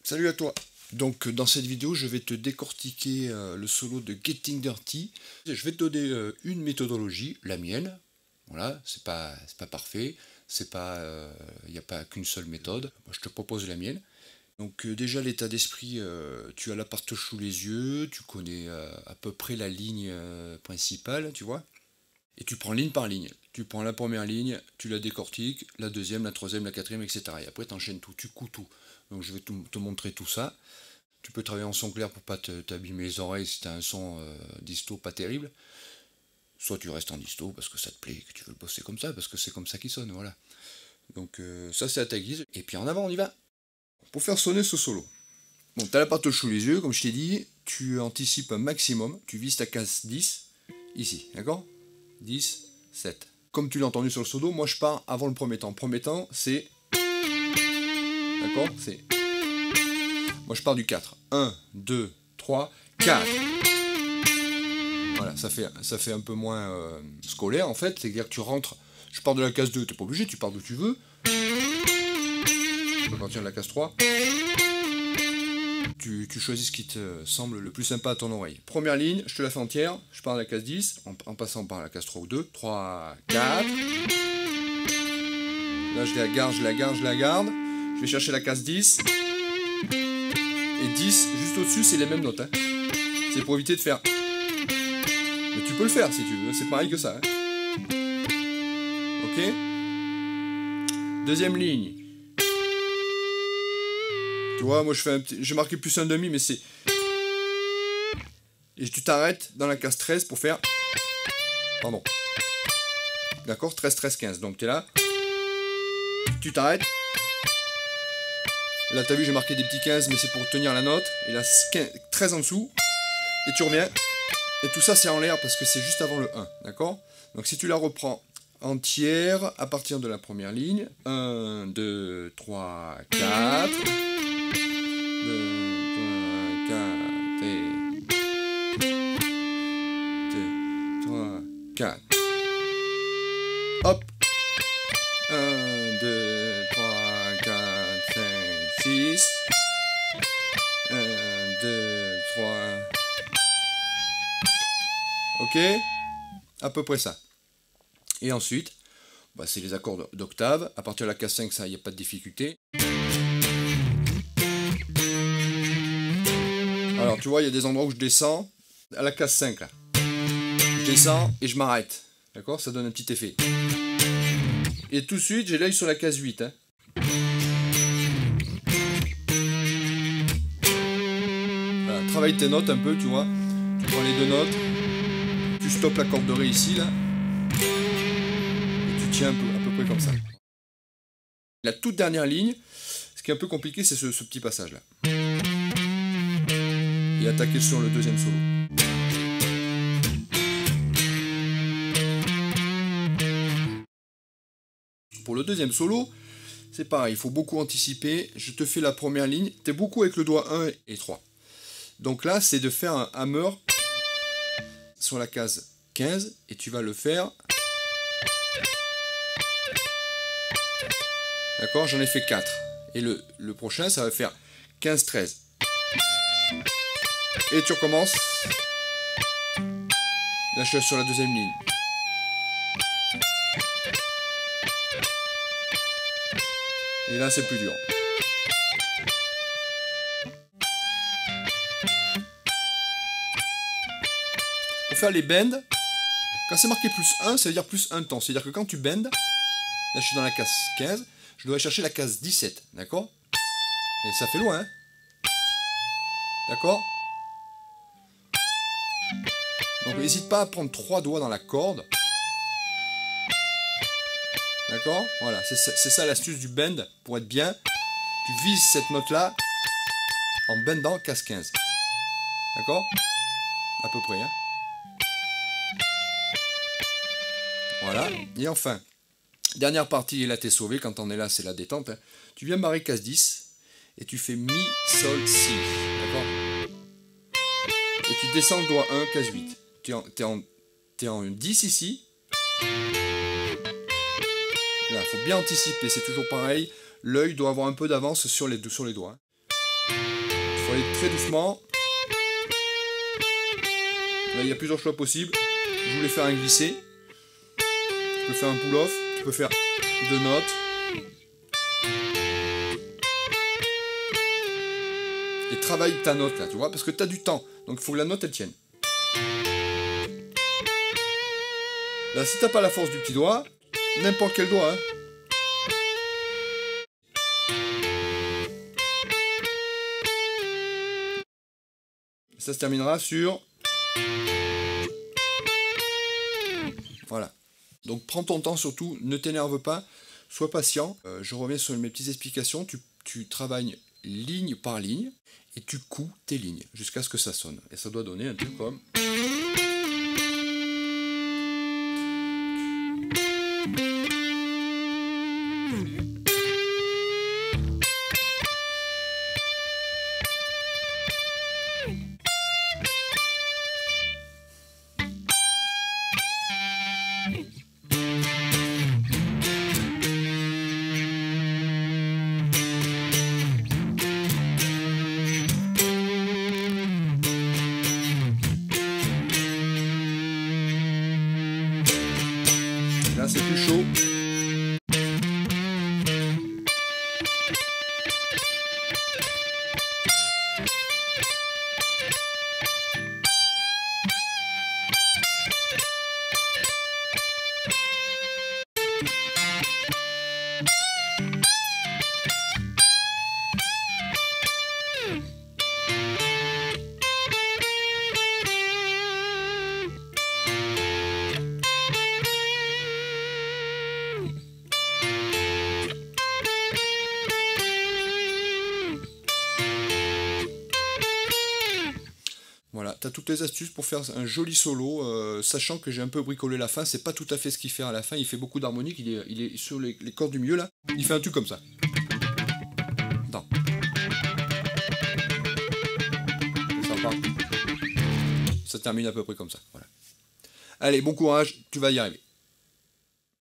Salut à toi. Donc dans cette vidéo, je vais te décortiquer le solo de Getting Dirty. Je vais te donner une méthodologie, la mienne. Voilà, c'est pas parfait, c'est pas, il n'y a pas qu'une seule méthode. Moi, je te propose la mienne. Donc déjà l'état d'esprit, tu as la partouche sous les yeux, tu connais à peu près la ligne principale, tu vois. Et tu prends ligne par ligne. Tu prends la première ligne, tu la décortiques, la deuxième, la troisième, la quatrième, etc. Et après tu enchaînes tout, tu couds tout. Donc je vais te montrer tout ça. Tu peux travailler en son clair pour pas t'abîmer les oreilles si tu as un son disto pas terrible. Soit tu restes en disto parce que ça te plaît, que tu veux le bosser comme ça, parce que c'est comme ça qu'il sonne, voilà. Donc ça c'est à ta guise. Et puis en avant on y va. Pour faire sonner ce solo. Bon, tu as la partouche sous les yeux, comme je t'ai dit, tu anticipes un maximum, tu vises ta case 10, ici, d'accord 10, 7. Comme tu l'as entendu sur le solo, moi je pars avant le premier temps. Premier temps, c'est... D'accord C'est... Moi je pars du 4. 1, 2, 3, 4. Voilà, ça fait un peu moins scolaire en fait. C'est-à-dire que tu rentres... Je pars de la case 2, t'es pas obligé, tu pars d'où tu veux. Tu peux partir de la case 3. Tu choisis ce qui te semble le plus sympa à ton oreille. Première ligne, je te la fais entière, je pars de la case 10, en passant par la case 3 ou 2, 3, 4. Là je la garde, je la garde, je la garde. Je vais chercher la case 10. Et 10, juste au-dessus, c'est les mêmes notes. Hein. C'est pour éviter de faire... Mais tu peux le faire si tu veux, c'est pareil que ça. Hein. Ok. Deuxième ligne. Tu vois, moi je fais un petit... J'ai marqué plus un demi, mais c'est... Et tu t'arrêtes dans la case 13 pour faire... Pardon. D'accord 13, 13, 15. Donc tu es là. Tu t'arrêtes. Là, t'as vu, j'ai marqué des petits 15, mais c'est pour tenir la note. Et là, 13 en dessous. Et tu reviens. Et tout ça, c'est en l'air parce que c'est juste avant le 1. D'accord? Donc si tu la reprends entière à partir de la première ligne. 1, 2, 3, 4... 2, 3, 4 et 2, 3, 4. Hop. 1, 2, 3, 4, 5, 6. 1, 2, 3. Ok? À peu près ça. Et ensuite, bah, c'est les accords d'octave. À partir de la case 5, ça, il n'y a pas de difficulté. Alors tu vois, il y a des endroits où je descends à la case 5 là. Je descends et je m'arrête. D'accord? Ça donne un petit effet. Et tout de suite, j'ai l'œil sur la case 8. Hein. Voilà, travaille tes notes un peu, tu vois. Tu prends les deux notes. Tu stoppes la corde de ré ici là. Et tu tiens à peu près comme ça. La toute dernière ligne, ce qui est un peu compliqué, c'est ce petit passage là. Et attaquer sur le deuxième solo. Pour le deuxième solo, c'est pareil, il faut beaucoup anticiper. Je te fais la première ligne, tu es beaucoup avec le doigt 1 et 3. Donc là, c'est de faire un hammer sur la case 15 et tu vas le faire. D'accord, j'en ai fait 4. Et le prochain, ça va faire 15, 13. Et tu recommences. Là, je suis sur la deuxième ligne. Et là, c'est plus dur. Pour faire les bends, quand c'est marqué plus 1, ça veut dire plus 1 temps. C'est-à-dire que quand tu bends, là, je suis dans la case 15, je dois chercher la case 17. D'accord? Et ça fait loin, hein? D'accord? Donc n'hésite pas à prendre 3 doigts dans la corde. D'accord? Voilà, c'est ça l'astuce du bend pour être bien. Tu vises cette note-là en bendant case 15. D'accord? À peu près. Hein? Voilà. Et enfin, dernière partie, et là t'es sauvé. Quand on est là, c'est la détente. Hein. Tu viens barrer case 10 et tu fais mi, sol, si. D'accord? Et tu descends le doigt 1, case 8. T'es en 10 ici. Là, il faut bien anticiper, c'est toujours pareil. L'œil doit avoir un peu d'avance sur les doigts. Il faut aller très doucement. Là, il y a plusieurs choix possibles. Je voulais faire un glissé. Tu peux faire un pull-off. Tu peux faire 2 notes. Et travaille ta note là, tu vois, parce que tu as du temps. Donc il faut que la note elle tienne. Là, si t'as pas la force du petit doigt, n'importe quel doigt, hein. Ça se terminera sur... Voilà. Donc prends ton temps surtout, ne t'énerve pas, sois patient. Je reviens sur mes petites explications. Tu travailles ligne par ligne et tu couds tes lignes jusqu'à ce que ça sonne. Et ça doit donner un truc comme... Là, c'est plus chaud. Voilà, tu as toutes les astuces pour faire un joli solo, sachant que j'ai un peu bricolé la fin, c'est pas tout à fait ce qu'il fait à la fin, il fait beaucoup d'harmoniques, il est sur les cordes du milieu là, il fait un truc comme ça. Attends. Ça part. Ça termine à peu près comme ça, voilà. Allez, bon courage, tu vas y arriver.